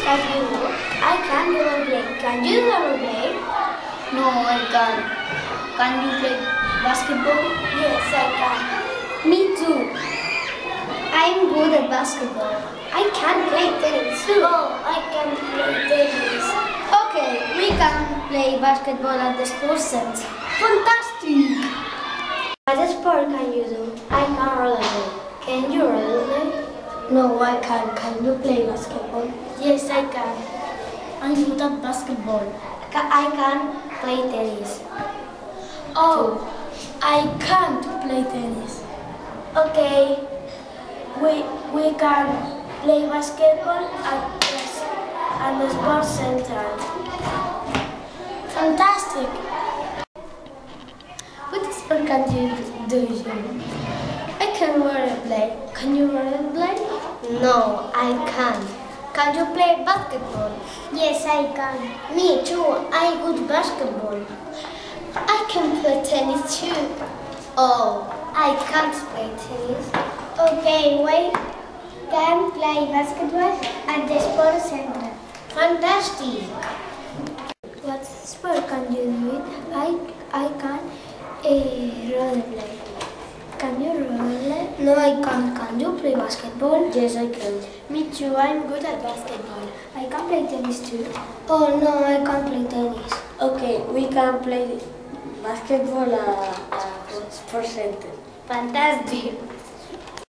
as you know, I can rollerblade. Can you rollerblade? No, I can't. Can you play basketball? Yes, I can. Me too. I'm good at basketball. I can play tennis too. Oh, I can play tennis. Okay, we can play basketball at the sports center. Fantastic! What sport can you do? I can rollerblade. Can you rollerblade? No, I can't. Can you play basketball? Yes, I can. I'm good at basketball. I can play tennis. Oh, I can't play tennis. Okay, we can play basketball at the sports center. Fantastic! What sport can you do? I can rollerblade. Can you rollerblade? No, I can't. Can you play basketball? Yes, I can. Me too. I'm good basketball. I can play tennis too. Oh, I can't play tennis. Okay, we can play basketball at the sports center. Fantastic! What sport can you do? I can rollerblade. Can you rollerblade? No, I can't. Can you play basketball? Yes, I can. Me too. I'm good at basketball. I can play tennis too. Oh no, I can't play tennis. Okay, we can play basketball at sports center. Fantastic!